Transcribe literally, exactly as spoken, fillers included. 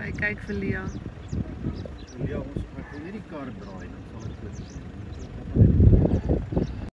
Kijk, kijk Velia. Velia, ons gaan hierdie kar draai, dan sal dit goed.